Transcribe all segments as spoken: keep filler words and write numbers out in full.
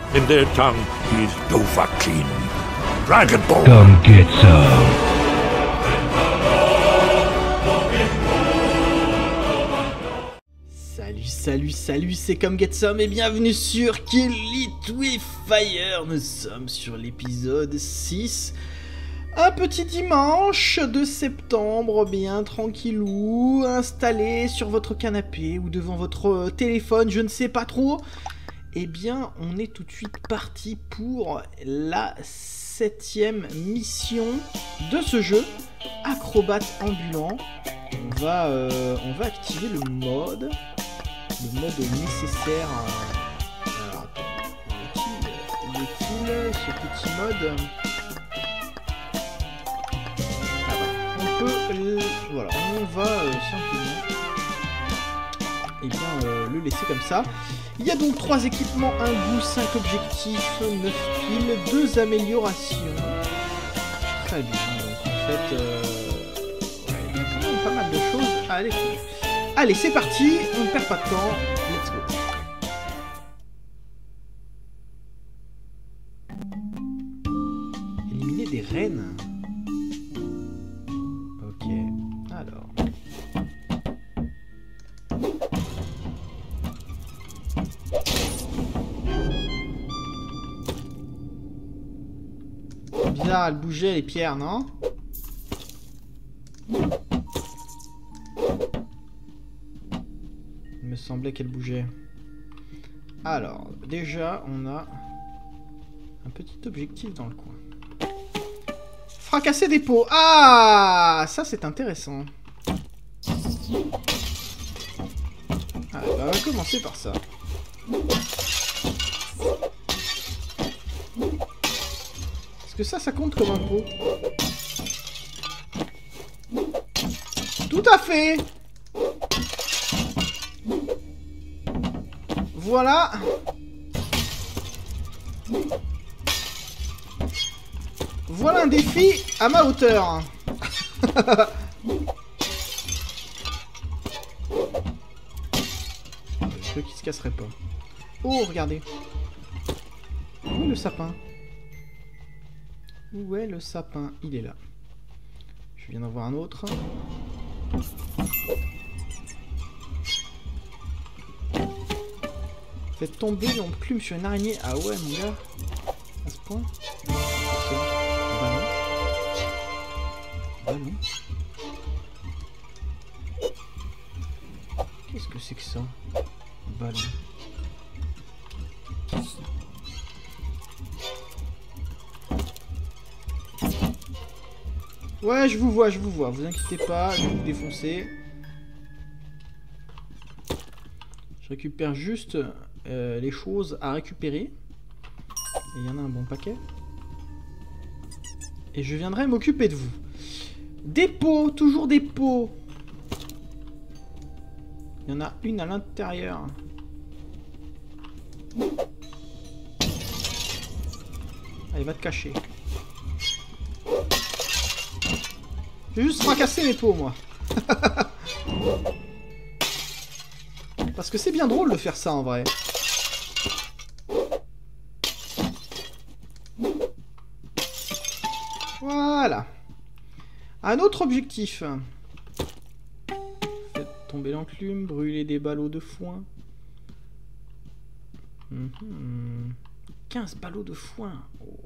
In their tongue, he's Dovahkiin. Dragonborn. Come get some. Salut, salut, salut, c'est Come Get Some et bienvenue sur Kill It With Fire. Nous sommes sur l'épisode six. Un petit dimanche de septembre, bien tranquillou, installé sur votre canapé ou devant votre téléphone, je ne sais pas trop. Eh bien, on est tout de suite parti pour la septième mission de ce jeu, Acrobate Ambulant. On va, euh, on va activer le mode, le mode nécessaire. À... Alors, attends, où est-il, où est-il, ce petit mode? Ah bah, on peut, euh, voilà, on va euh, simplement, eh bien, euh, le laisser comme ça. Il y a donc trois équipements, un goût, cinq objectifs, neuf piles, deux améliorations. Très bien, donc en fait, euh... ouais, il y a quand même pas mal de choses à aller faire. Allez, c'est parti, on ne perd pas de temps, let's go. Éliminer des rennes. Ok, alors... Bizarre, elle bougeait les pierres, non? Il me semblait qu'elle bougeait. Alors, déjà, on a un petit objectif dans le coin. Fracasser des pots. Ah, ça c'est intéressant. Ah, bah, on va commencer par ça. Que ça, ça compte comme un pot. Tout à fait. Voilà. Voilà un défi à ma hauteur. Ceux qui se casseraient pas. Oh, regardez. Où est le sapin? Où est le sapin? Il est là. Je viens d'en voir un autre. Faites tomber l'enclume sur une araignée. Ah ouais, mon gars. À ce point. Bah non. Bah non. Qu'est-ce que c'est que ça? Ballon. Ouais, je vous vois, je vous vois. Vous inquiétez pas, je vais vous défoncer. Je récupère juste euh, les choses à récupérer. Et il y en a un bon paquet. Et je viendrai m'occuper de vous. Des pots, toujours des pots. Il y en a une à l'intérieur. Allez, va te cacher. Je vais juste fracasser mes pots, moi. Parce que c'est bien drôle de faire ça, en vrai. Voilà. Un autre objectif. Faites tomber l'enclume, brûler des ballots de foin. Mmh. quinze ballots de foin. Oh.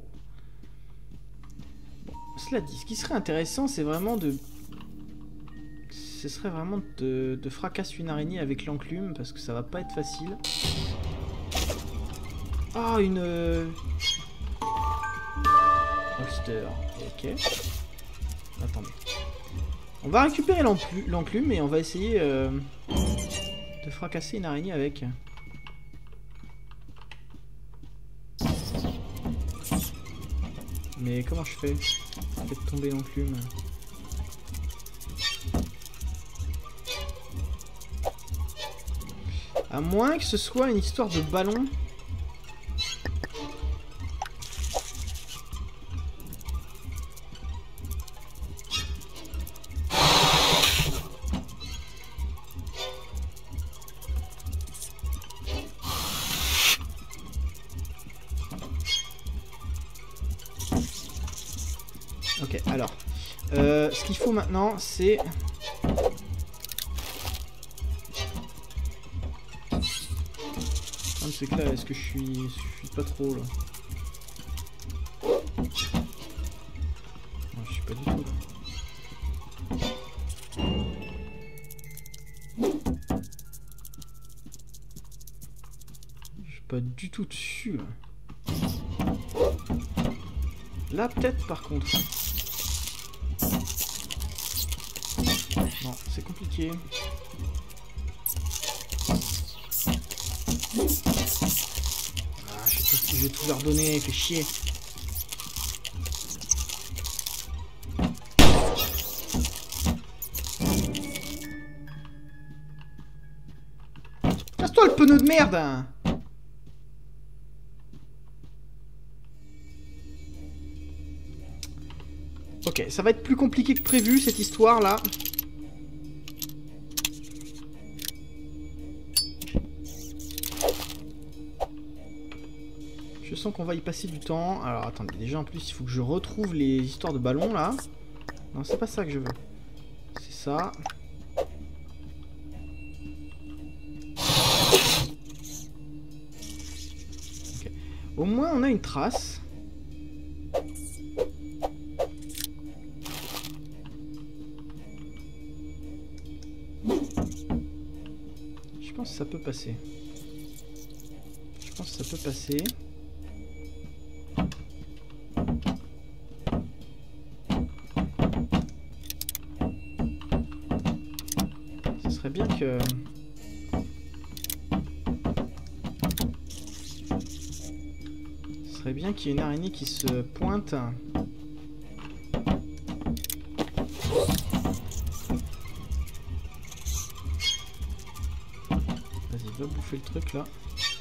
Cela dit, ce qui serait intéressant, c'est vraiment de... Ce serait vraiment de, de fracasser une araignée avec l'enclume, parce que ça va pas être facile. Ah, oh, une... Holster. Ok. Attendez. On va récupérer l'enclume et on va essayer euh, de fracasser une araignée avec. Mais comment je fais? Faites tomber l'enclume. À moins que ce soit une histoire de ballon. Ok, alors. Euh, ce qu'il faut maintenant, c'est... C'est que là, est-ce que je suis... je suis pas trop là? Non, je suis pas du tout là. Je suis pas du tout dessus là. Là peut-être par contre. Non, c'est compliqué. Ah, je vais tout, je vais tout leur donner, fait chier. Casse-toi le pneu de merde! Ok, ça va être plus compliqué que prévu cette histoire là. Je sens qu'on va y passer du temps. Alors attendez, déjà en plus il faut que je retrouve les histoires de ballons là. Non, c'est pas ça que je veux. C'est ça. Okay. Au moins on a une trace. Je pense que ça peut passer. Je pense que ça peut passer. Ce serait bien que... Ce serait bien qu'il y ait une araignée qui se pointe. Vas-y, va bouffer le truc là.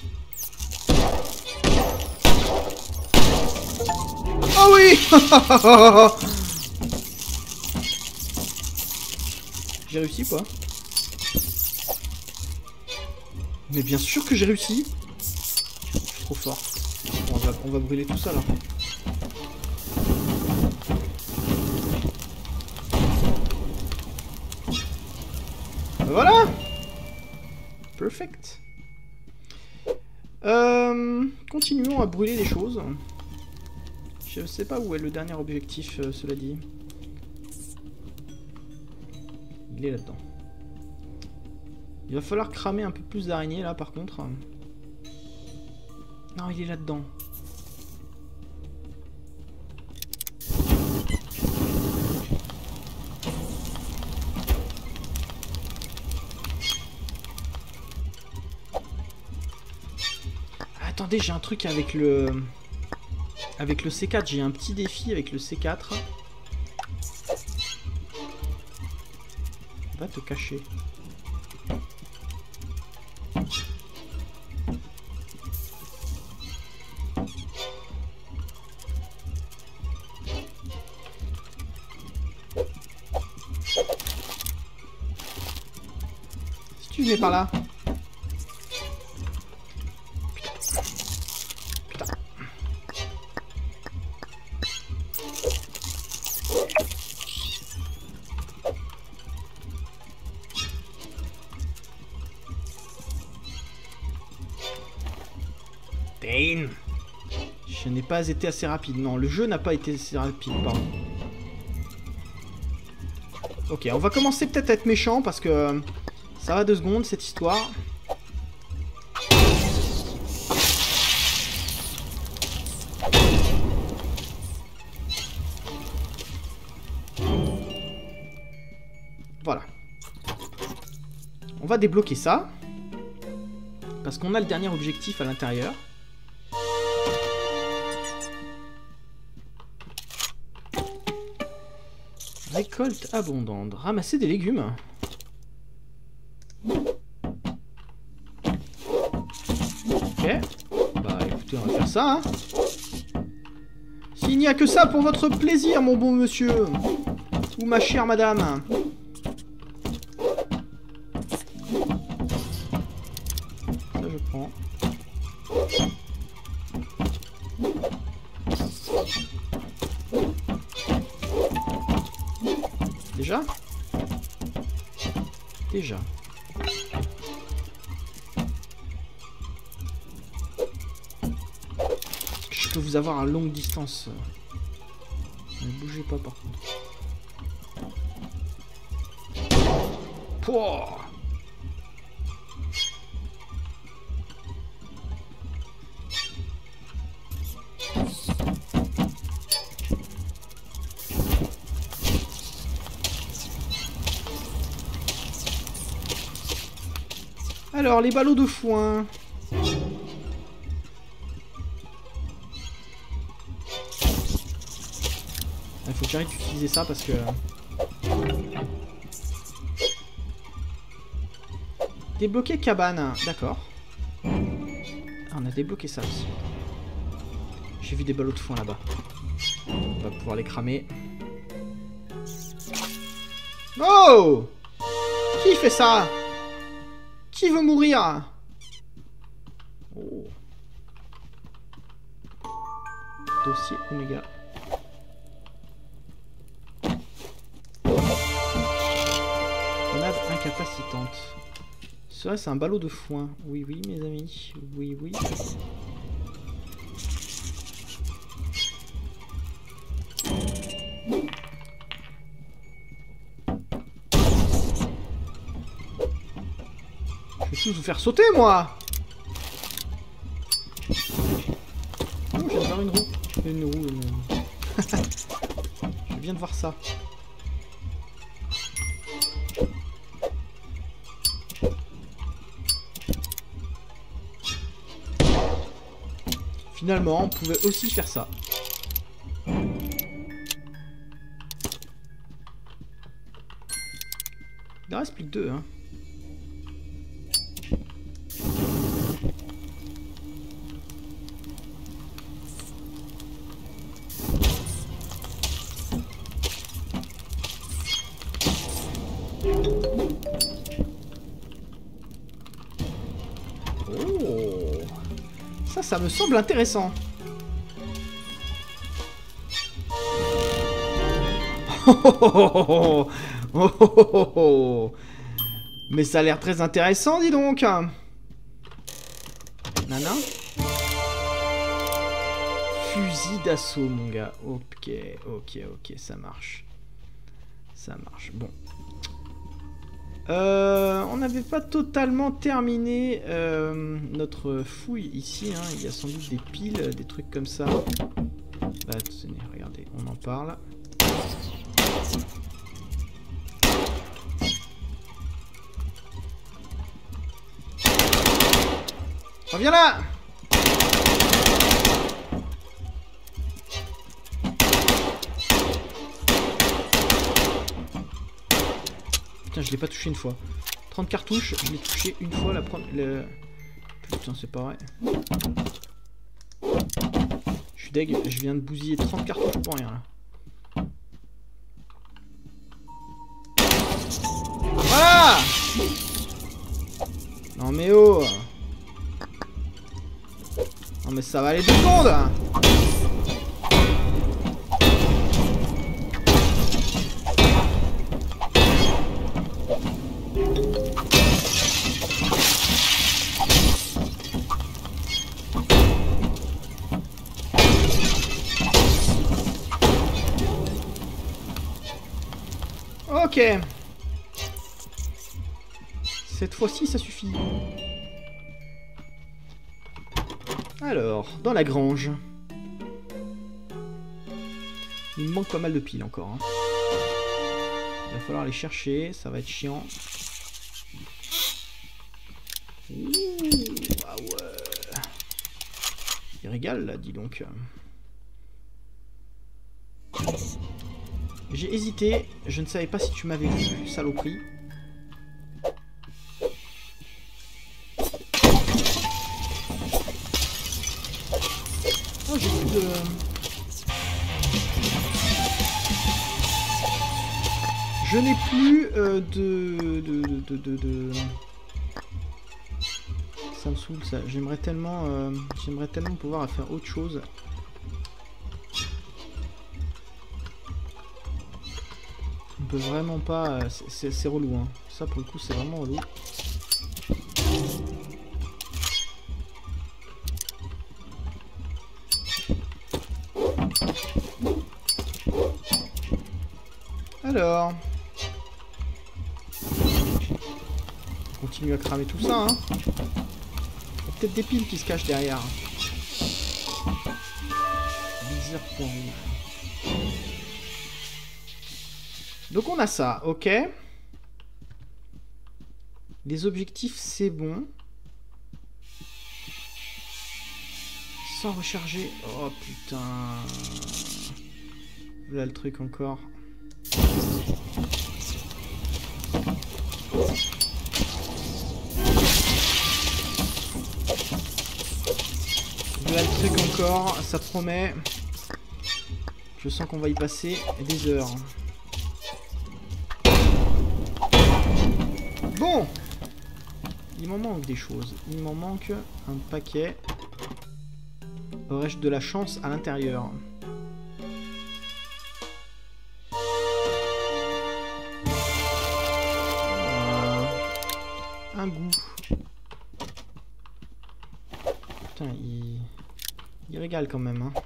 Oh oui. J'ai réussi quoi? Mais bien sûr que j'ai réussi. Je suis trop fort. Bon, on, va, on va brûler tout ça là. Voilà. Perfect. Euh, continuons à brûler les choses. Je sais pas où est le dernier objectif, euh, cela dit. Il est là-dedans. Il va falloir cramer un peu plus d'araignées là par contre. Non, il est là-dedans. Attendez, j'ai un truc avec le... Avec le C quatre, j'ai un petit défi avec le C quatre. Va te cacher. Si tu venais par là. Je n'ai pas été assez rapide. Non, le jeu n'a pas été assez rapide, pardon. Ok, on va commencer peut-être à être méchant parce que ça va deux secondes cette histoire. Voilà. On va débloquer ça. Parce qu'on a le dernier objectif à l'intérieur. Récolte abondante. Ramasser des légumes. Ok. Bah écoutez, on va faire ça. Hein. S'il n'y a que ça pour votre plaisir, mon bon monsieur. Ou ma chère madame. Ça je prends. Déjà Déjà. Je peux vous avoir à longue distance. Ne bougez pas par contre. Pouah. Alors, les ballots de foin. Il faut que j'arrête d'utiliser ça parce que... Débloquer cabane, d'accord. Ah, on a débloqué ça aussi. J'ai vu des ballots de foin là-bas. On va pouvoir les cramer. Oh! Qui fait ça? Qui veut mourir? Oh. Dossier Oméga. Grenade incapacitante. Ça, c'est un ballot de foin. Oui, oui, mes amis. Oui, oui. Je vais tous vous faire sauter, moi. Oh, je viens de voir une roue. Une roue, une... Je viens de voir ça. Finalement, on pouvait aussi faire ça. Il en reste plus que deux, hein. Oh, ça, ça me semble intéressant. Oh, oh, oh, oh, oh, oh, oh. Mais ça a l'air très intéressant, dis donc. Nana. Fusil d'assaut, mon gars. Ok, ok, ok, ça marche. Ça marche. Bon. Euh, on n'avait pas totalement terminé euh, notre fouille ici. Hein. Il y a sans doute des piles, des trucs comme ça. Bah, tenez, regardez, on en parle. Reviens là! Putain, je l'ai pas touché une fois. trente cartouches, je l'ai touché une fois la première... Le... Putain, c'est pas vrai. Je suis deg, je viens de bousiller trente cartouches pour rien, là. Voilà! Non mais oh! Non mais ça va aller deux secondes! Ok. Cette fois-ci, ça suffit. Alors, dans la grange. Il me manque pas mal de piles encore. Hein. Il va falloir les chercher, ça va être chiant. Ouh, ah ouais. Il régale là, dis donc. J'ai hésité, je ne savais pas si tu m'avais vu, saloperie. Oh, j'ai plus de... Je n'ai plus euh, de... de... de... de... de... Ça me saoule ça, j'aimerais tellement... Euh... J'aimerais tellement pouvoir faire autre chose. peut vraiment pas... C'est relou, hein. Ça, pour le coup, c'est vraiment relou. Alors... On continue à cramer tout ça, hein. Il y a peut-être des piles qui se cachent derrière. Viseur point rouge. Donc on a ça, ok. Les objectifs, c'est bon. Sans recharger. Oh putain. Voilà le truc encore. Voilà le truc encore, ça promet. Je sens qu'on va y passer des heures. Bon, il m'en manque des choses. Il m'en manque un paquet. Aurais-je de la chance à l'intérieur? euh, Un goût. Putain, il... il régale quand même, hein.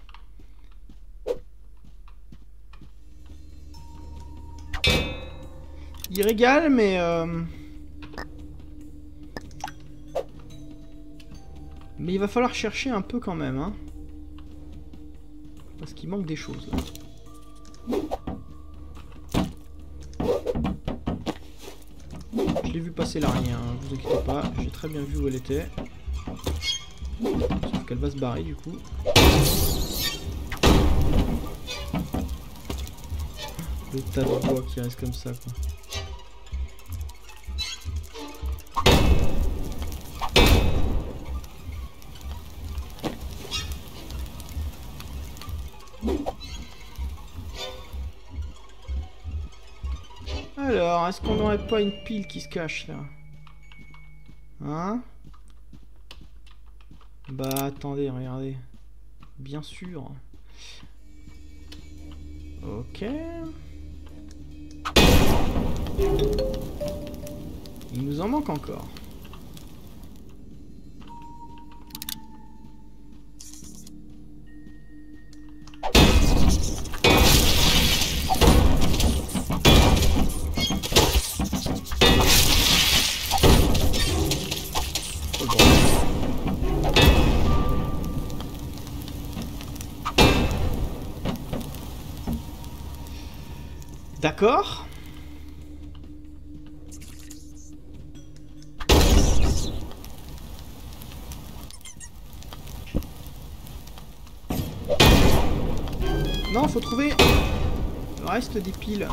Il régale, mais... Euh... Mais il va falloir chercher un peu quand même, hein. Parce qu'il manque des choses, là. Je l'ai vu passer l'araignée, hein, vous inquiétez pas. J'ai très bien vu où elle était. Sauf qu'elle va se barrer, du coup. Le tas de bois qui reste comme ça, quoi. Alors, est-ce qu'on n'aurait pas une pile qui se cache là? Hein? Bah attendez, regardez. Bien sûr. Ok. Il nous en manque encore. D'accord. Non, faut trouver le reste des piles.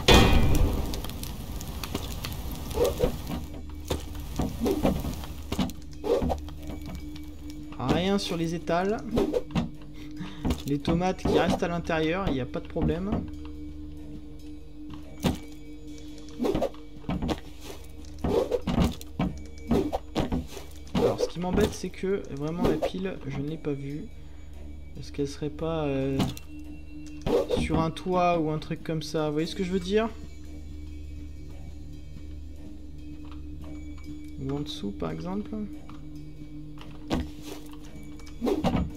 Rien sur les étals. Les tomates qui restent à l'intérieur, il n'y a pas de problème. Ce qui m'embête, c'est que vraiment la pile, je ne l'ai pas vue. Est-ce qu'elle serait pas euh, sur un toit ou un truc comme ça? Vous voyez ce que je veux dire? Ou en dessous, par exemple? Non,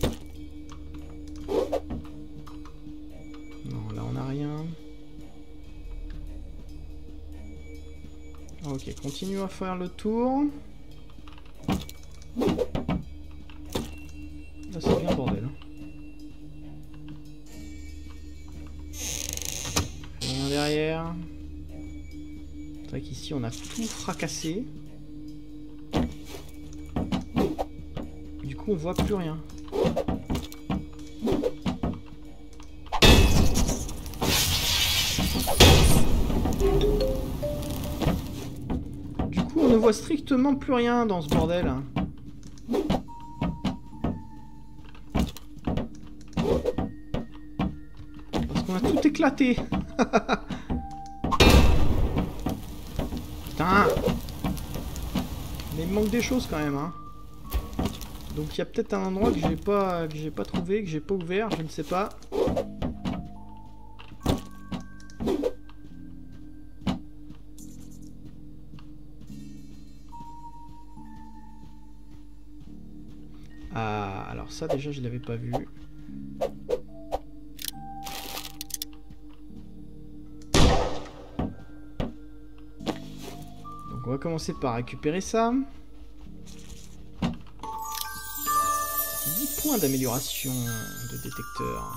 là on n'a rien. Ok, continue à faire le tour. Là c'est bien bordel. Rien derrière. C'est vrai qu'ici on a tout fracassé. Du coup on voit plus rien. Du coup on ne voit strictement plus rien dans ce bordel. Éclaté. Putain. Mais il me manque des choses quand même, hein. Donc il y a peut-être un endroit que j'ai pas que j'ai pas trouvé, que j'ai pas ouvert, je ne sais pas. ça déjà je l'avais pas vu. Donc on va commencer par récupérer ça. dix points d'amélioration de détecteur.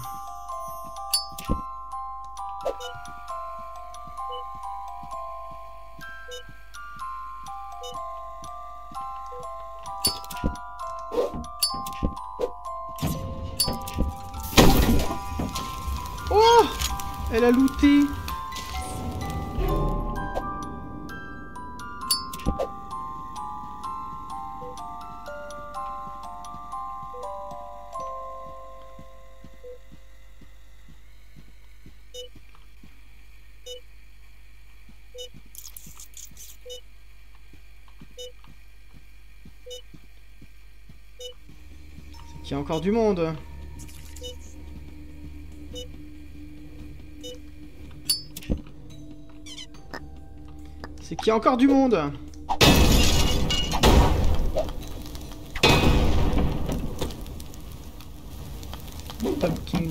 Oh! Elle a looté! C'est qu'il y a encore du monde. C'est qu'il y a encore du monde. Pumpkins.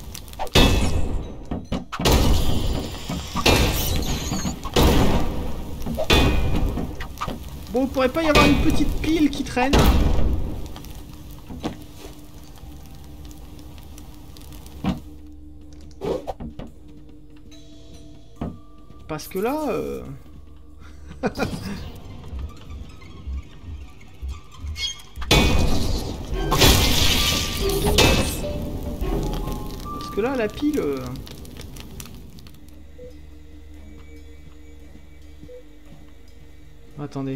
Bon, pourrait pas y avoir une petite pile qui traîne? Parce que là... Euh... Parce que là, la pile... Euh... Attendez.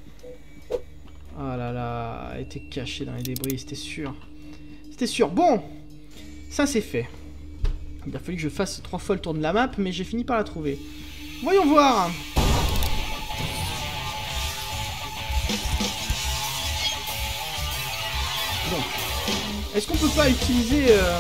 Ah là là, elle était cachée dans les débris, c'était sûr. C'était sûr. Bon, ça c'est fait. Il a fallu que je fasse trois fois le tour de la map, mais j'ai fini par la trouver. Voyons voir. Bon. Est-ce qu'on peut pas utiliser... Euh...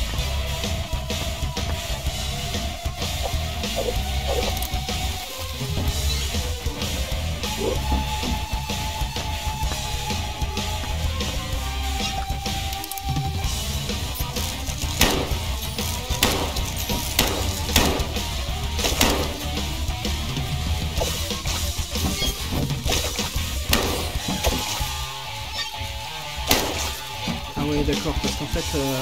D'accord, parce qu'en fait... Euh...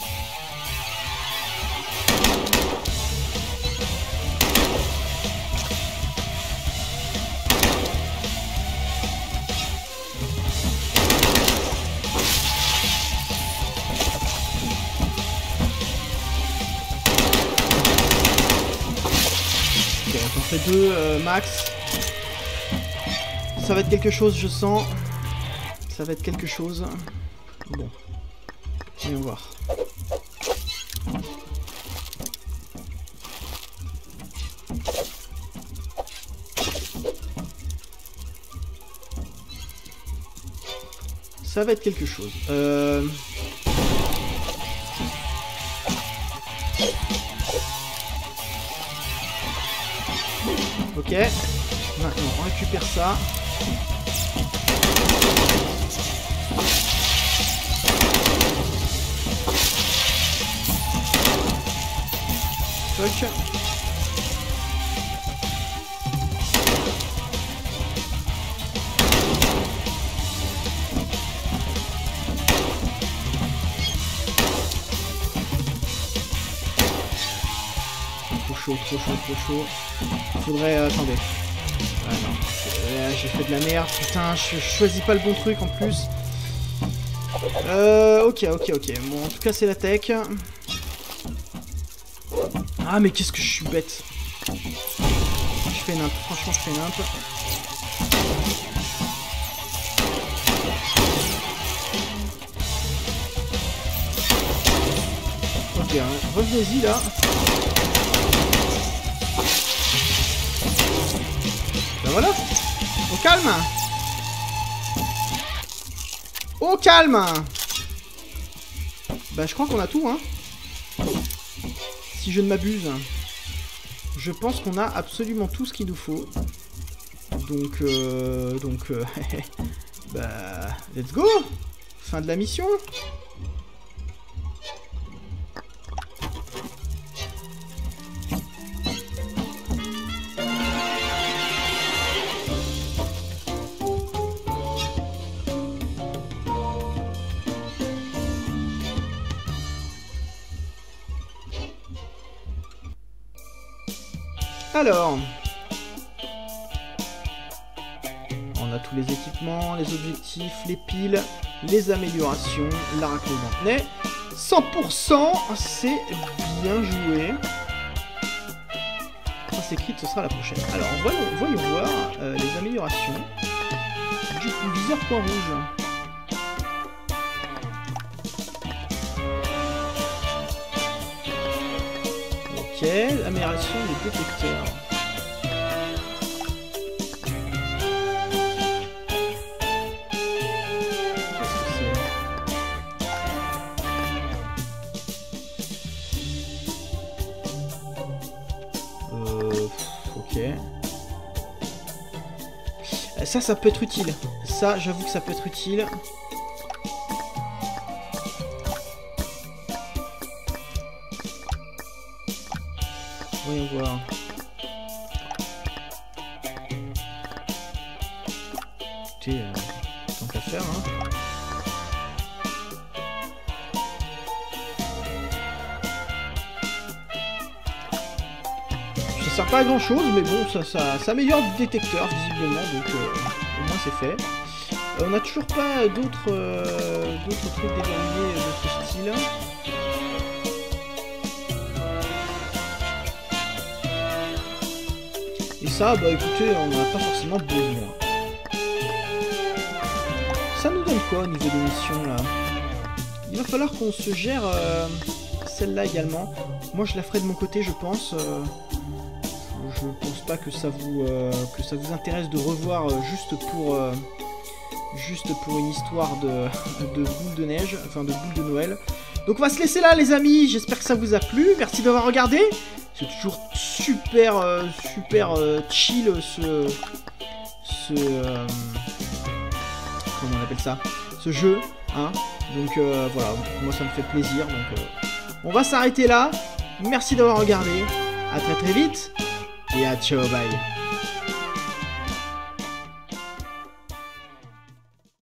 Ok, j'en fais deux euh, max. Ça va être quelque chose, je sens. Ça va être quelque chose. Bon. Voyons voir. Ça va être quelque chose. Euh... Ok. Maintenant, on récupère ça. Toc. Trop chaud, trop chaud, trop chaud. Faudrait... Euh, attendez. Ah non. Euh, J'ai fait de la merde. Putain, je, je choisis pas le bon truc en plus. Euh... Ok, ok, ok. Bon, en tout cas, c'est la tech. Ah mais qu'est-ce que je suis bête. Je fais nimp, franchement je fais nimp. Ok, hein, revenez-y là. Ben voilà. Au calme. Au calme. Bah je crois qu'on a tout hein. Si je ne m'abuse, je pense qu'on a absolument tout ce qu'il nous faut. Donc, euh, donc, euh, bah, let's go. Fin de la mission. Alors, on a tous les équipements, les objectifs, les piles, les améliorations, la raclée d'Antenay. cent pour cent, c'est bien joué. C'est écrit, ce sera la prochaine. Alors, voyons, voyons voir euh, les améliorations. Du coup, viseur point rouge. Ok, amélioration des détecteurs. Ça, ça peut être utile. Ça, j'avoue que ça peut être utile. Voyons voir. Écoutez, euh, tant qu'à faire, hein. Ça sert pas à grand chose, mais bon, ça, ça, ça améliore le détecteur visiblement, donc euh, au moins c'est fait. Euh, on n'a toujours pas d'autres euh, d'autres trucs déverrouillés de ce style. Et ça, bah écoutez, on n'en a pas forcément besoin. Ça nous donne quoi au niveau des missions là? Il va falloir qu'on se gère euh, celle-là également. Moi je la ferai de mon côté, je pense. Euh, Je pense pas que ça vous euh, que ça vous intéresse de revoir euh, juste pour euh, juste pour une histoire de, de boule de neige, enfin de boule de Noël. Donc on va se laisser là les amis, j'espère que ça vous a plu, merci d'avoir regardé. C'est toujours super euh, super euh, chill ce ce euh, comment on appelle ça, ce jeu, hein. Donc euh, voilà, moi ça me fait plaisir. Donc euh, on va s'arrêter là. Merci d'avoir regardé. À très très vite. Et à ciao, bye.